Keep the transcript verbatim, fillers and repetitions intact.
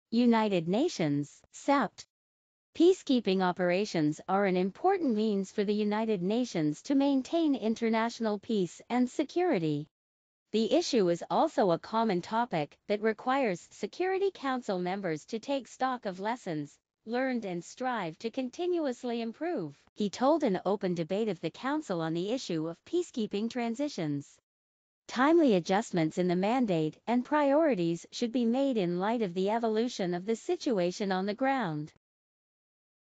United Nations, Sept. Peacekeeping operations are an important means for the United Nations to maintain international peace and security. The issue is also a common topic that requires Security Council members to take stock of lessons learned and strive to continuously improve, he told an open debate of the Council on the issue of peacekeeping transitions. Timely adjustments in the mandate and priorities should be made in light of the evolution of the situation on the ground.